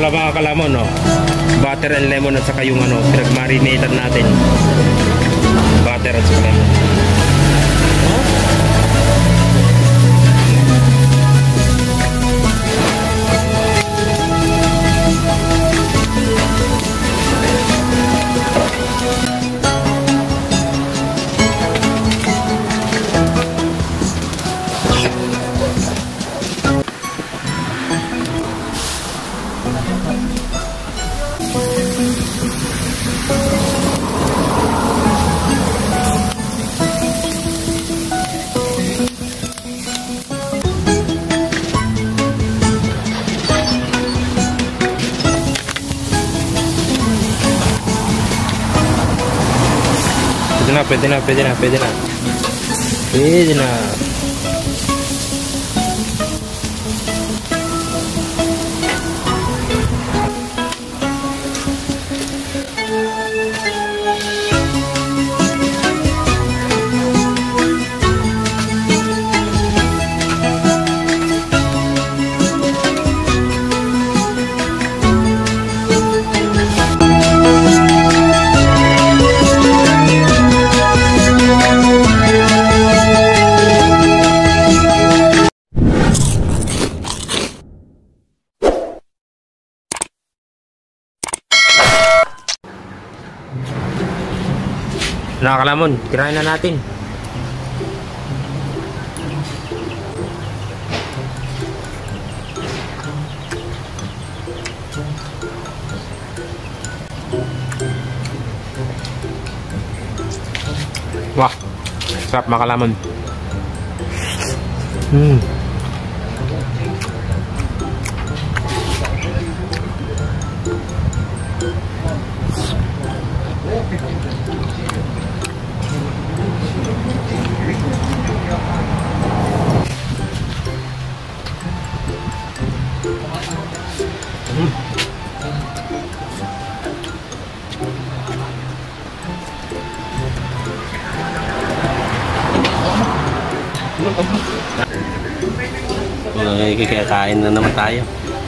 ba mga kalamon, no? Butter and lemon at saka yung ano, pinag-marinated natin. Butter at saka lemon. Pwede na. Nakakalamon, kirain na natin. Wah, sarap makalamon. Kakain na naman tayo.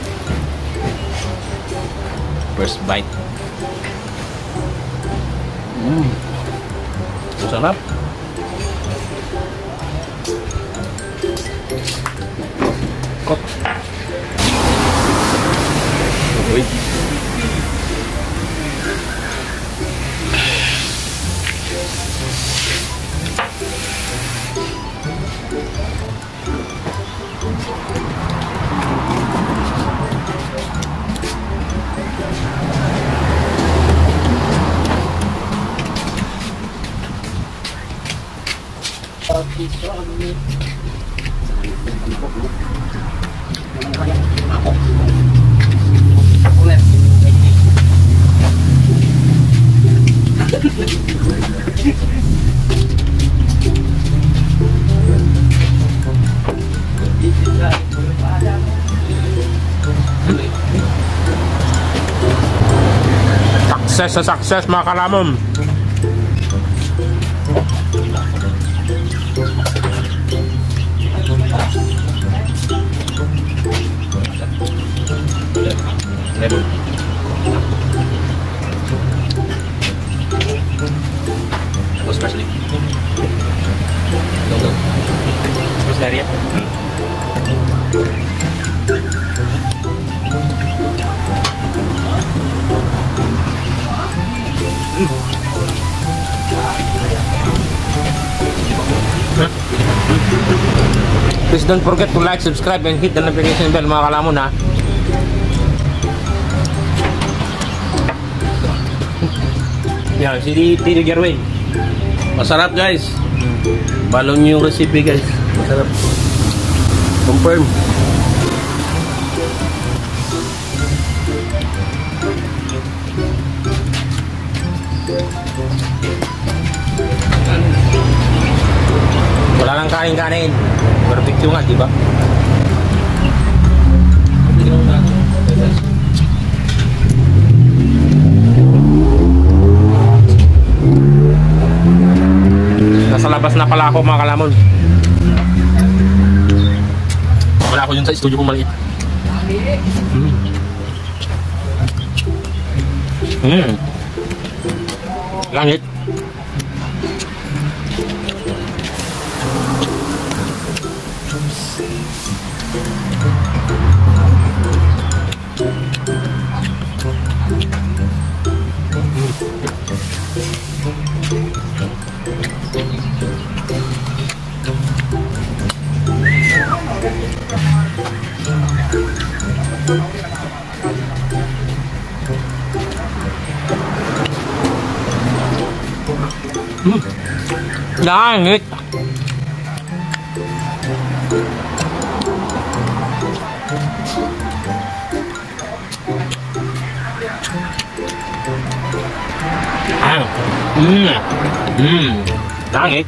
First bite. Sarap. Kok. Uy. Success mga kalamon. Lemon. Tapos parsley. Terus dari ya. Please don't forget to like, subscribe, and hit the notification bell mga kalamon ha. Yan, si Tito Gerwin. Masarap guys. Balon yung recipe guys. Masarap. Confirm. Wala lang kain-kain. Barbecue nga, di ba? Nasa labas na pala ako mga kalamon. Wala ako yun sa studio kong maliit. Langit. Langit. Langit.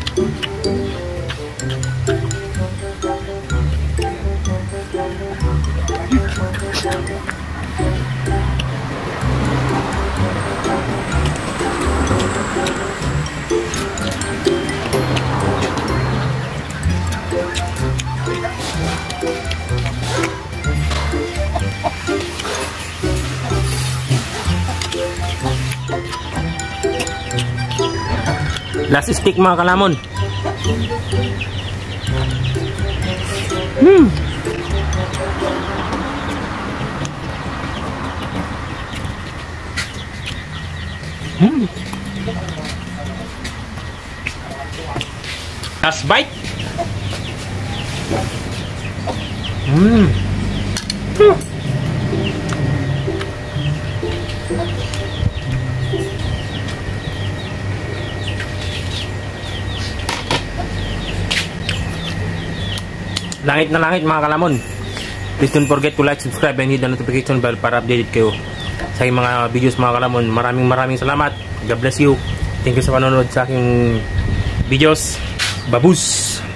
Last stick mga kalamon. Last bite. Langit na langit mga kalamon. Please don't forget to like, subscribe, and hit the notification bell para updated kayo sa aking mga videos mga kalamon. Maraming salamat. God bless you. Thank you sa panonood sa aking videos. Babus!